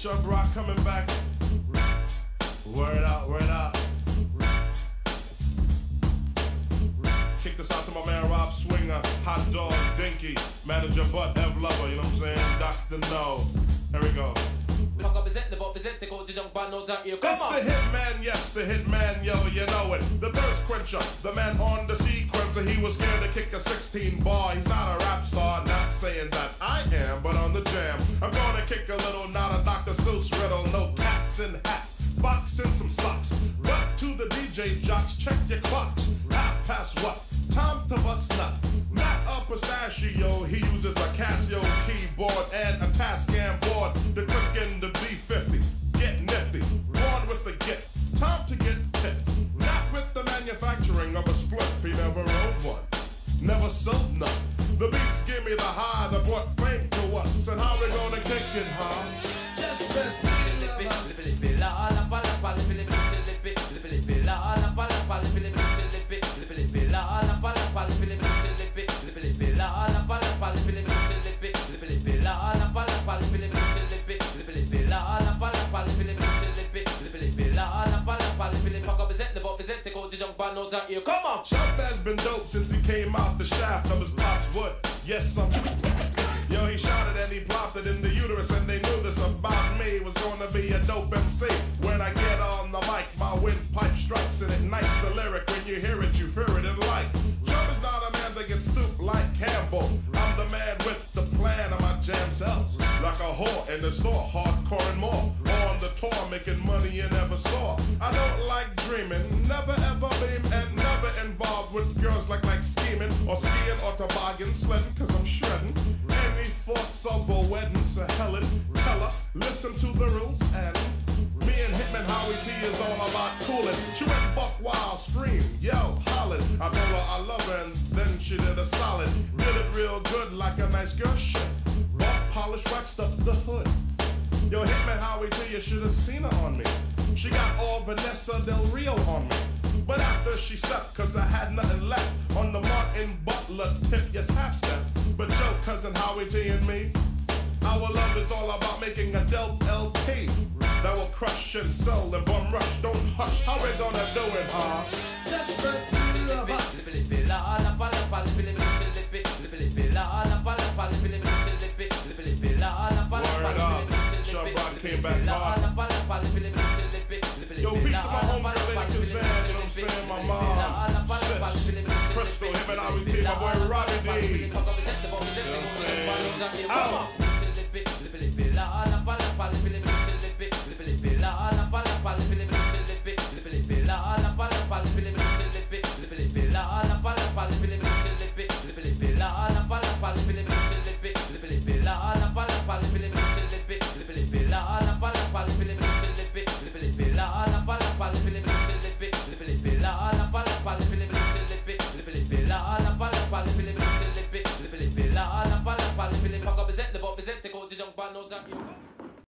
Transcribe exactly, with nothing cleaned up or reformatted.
Chubb Rock coming back. Word out, word out. Kick this out to my man Rob Swinger, Hot Dog, Dinky, Manager Butt, Ev Lover, you know what I'm saying? Doctor No. Here we go. It's the Hitman, yes, the Hitman, yo, you know it. The thirst quencher, the man on the sequencer. He was scared to kick a sixteen bar. He's not a rap star, not saying that I am, but on the jam, I'm gonna kick a little, not a Doctor Seuss riddle. No cats in hats, fox in some socks. But to the D J jocks, check your clocks. Half past what? Time to bust nut. Not a pistachio, he uses a Casio keyboard and a Tascam board to cook in the B fifty. Get nifty, born with the gift. Time to get tipped. Not with the manufacturing of a spliff. He never wrote one, never sold none. The beats give me the high that brought fame to us. And how we gonna kick it, huh? Just the Come on! Chubb has been dope since he came out the shaft of his pop's wood. Yes, I'm... Yo, he shouted and he plopped it in the uterus, and they knew this about me was gonna be a dope M C. When I get on the mic, my windpipe strikes and ignites a lyric. When you hear it, you fear it and like. Chubb is not a man that gets soup like Campbell. I'm the man with the plan of my jam cells. Like a whore in the store, hardcore and more. On the tour, making money you never saw. I don't like dreaming, never ever beam, and never involved with girls like like scheming or skiing or toboggan sledding, cause I'm shredding. Any thoughts of a wedding to Helen Keller, listen to the rules, and me and Hitman Howie T is all about cooling. She went buck wild, scream, yell, hollering. I told her I love her, and then she did a solid. Did it real good like a nice girl shit. Buff, polished, waxed up the hood. Yo, Hitman Howie T, you should have seen her on me. She got all Vanessa Del Rio on me. But after she stepped, cause I had nothing left on the Martin Butler tip, yes, half step. But yo, cousin Howie T and me, our love is all about making a dope L P that will crush and sell and bum rush. Don't hush, how we gonna do it, huh? Just the two of us. Word up, Chubb Rock came back hard. Yo, peace to my homie, Lady Kazan, you know what I'm saying? My mom, sis, Crystal, him and Howie T, my boy Robbie D. You know what I'm saying? Out.